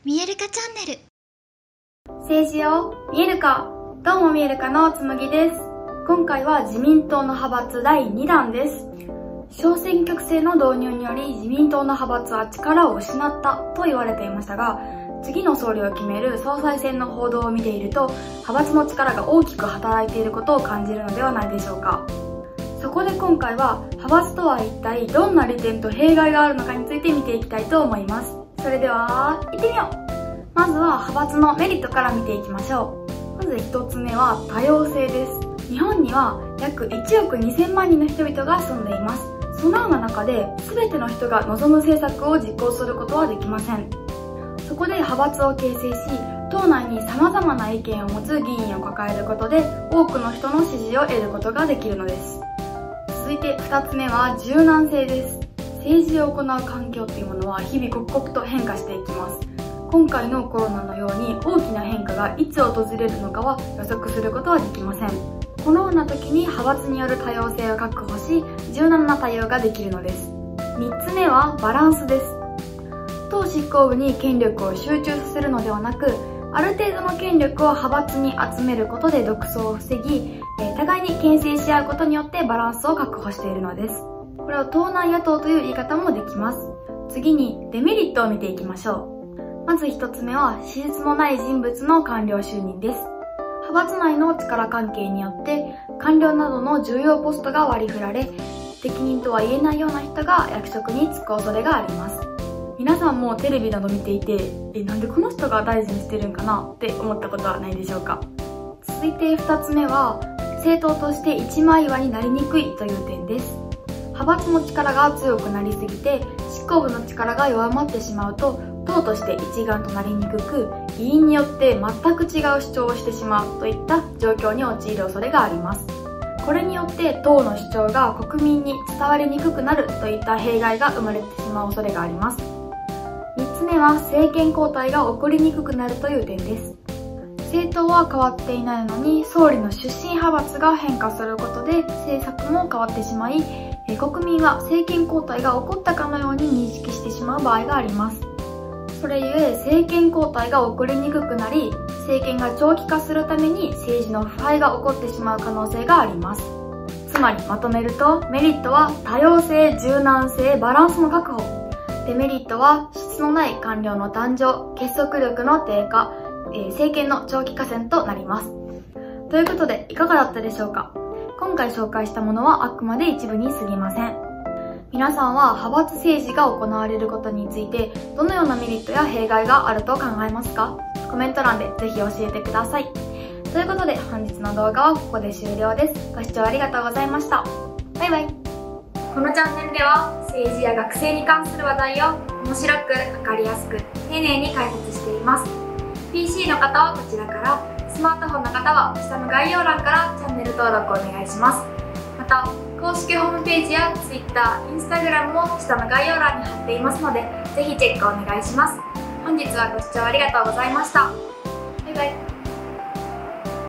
見えるかチャンネル。 政治を見えるか。どうも見えるかのつむぎです。今回は自民党の派閥第2弾です。小選挙区制の導入により自民党の派閥は力を失ったと言われていましたが、次の総理を決める総裁選の報道を見ていると、派閥の力が大きく働いていることを感じるのではないでしょうか。そこで今回は派閥とは一体どんな利点と弊害があるのかについて見ていきたいと思います。それでは行ってみよう。まずは派閥のメリットから見ていきましょう。まず1つ目は多様性です。日本には約1億2000万人の人々が住んでいます。そのような中で全ての人が望む政策を実行することはできません。そこで派閥を形成し、党内に様々な意見を持つ議員を抱えることで多くの人の支持を得ることができるのです。続いて2つ目は柔軟性です。政治を行う環境っていうものは日々刻々と変化していきます。今回のコロナのように大きな変化がいつ訪れるのかは予測することはできません。このような時に派閥による多様性を確保し、柔軟な対応ができるのです。3つ目はバランスです。党執行部に権力を集中させるのではなく、ある程度の権力を派閥に集めることで独走を防ぎ、互いに牽制し合うことによってバランスを確保しているのです。これを党内野党という言い方もできます。次にデメリットを見ていきましょう。まず一つ目は資質のない人物の官僚就任です。派閥内の力関係によって官僚などの重要ポストが割り振られ、適任とは言えないような人が役職に就く恐れがあります。皆さんもテレビなど見ていて、なんでこの人が大臣してるんかなって思ったことはないでしょうか。続いて二つ目は政党として一枚岩になりにくいという点です。派閥の力が強くなりすぎて執行部の力が弱まってしまうと、党として一丸となりにくく、議員によって全く違う主張をしてしまうといった状況に陥る恐れがあります。これによって党の主張が国民に伝わりにくくなるといった弊害が生まれてしまう恐れがあります。3つ目は政権交代が起こりにくくなるという点です。政党は変わっていないのに、総理の出身派閥が変化することで政策も変わってしまい、国民は政権交代が起こったかのように認識してしまう場合があります。それゆえ政権交代が起こりにくくなり、政権が長期化するために政治の腐敗が起こってしまう可能性があります。つまりまとめると、メリットは多様性、柔軟性、バランスの確保。デメリットは質のない官僚の誕生、結束力の低下、政権の長期化戦となります。ということでいかがだったでしょうか。今回紹介したものはあくまで一部に過ぎません。皆さんは派閥政治が行われることについてどのようなメリットや弊害があると考えますか？コメント欄でぜひ教えてください。ということで本日の動画はここで終了です。ご視聴ありがとうございました。バイバイ。このチャンネルでは政治や学生に関する話題を面白く、わかりやすく、丁寧に解説しています。PC の方はこちらから、スマートフォンの方は下の概要欄からチャンネル登録お願いします。また、公式ホームページや Twitter、Instagram も下の概要欄に貼っていますので、ぜひチェックお願いします。本日はご視聴ありがとうございました。バイバイ。